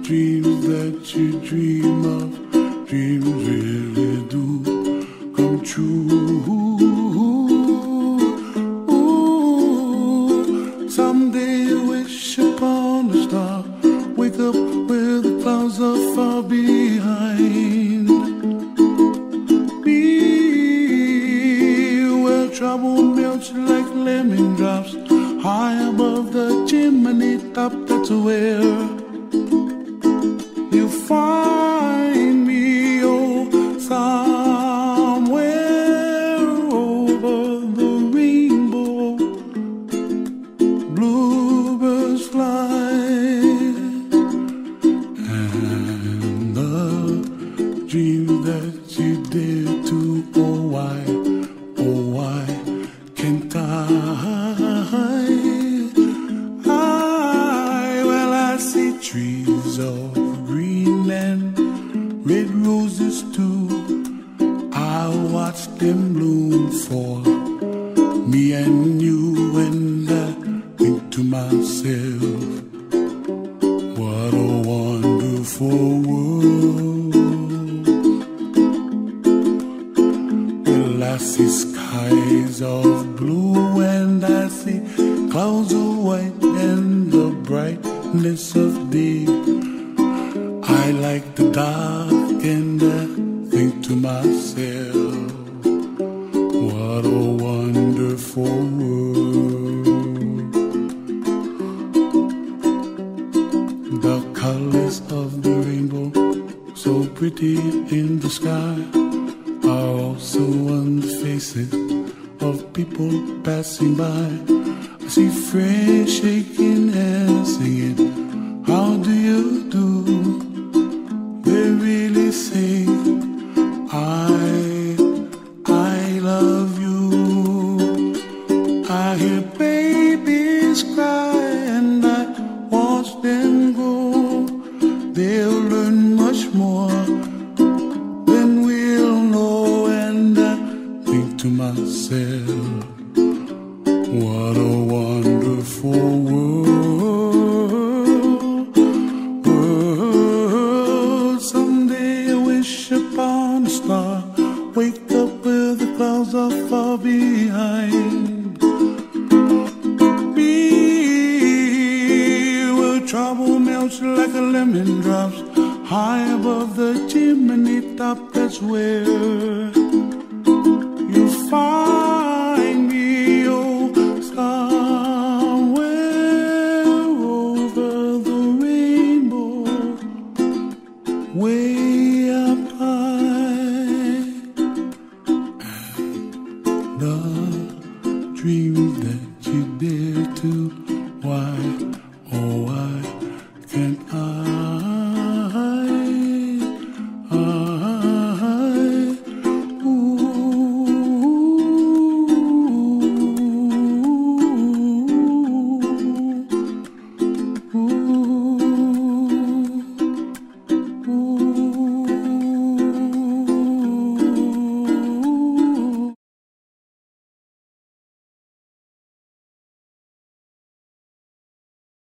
dreams that you dream of, dreams really do come true. Ooh, someday you wish upon a star, wake up where the clouds are far behind. Be where trouble melts like lemon drops, high above the chimney top. That's where you find me, oh, somewhere over the rainbow. Bluebirds fly, and the dream that you dare to, oh why can't I? Well, I see trees of green and red roses too. I watch them bloom for me and you, and I think to myself, what a wonderful world. Well, I see skies of blue and I see clouds of white and the brightness of day. I like the dark and I think to myself, what a wonderful world. The colors of the rainbow, so pretty in the sky, are also on the faces of people passing by. I see friends shaking hands singing, how do you do? They really say, I love you. I hear babies cry and I watch them grow. They'll learn much more than we'll know, and I think to myself, what a wonderful world. Someday I wish upon a star, wake up where the clouds are far behind. Be where trouble melts like a lemon drops, high above the chimney top. That's where you find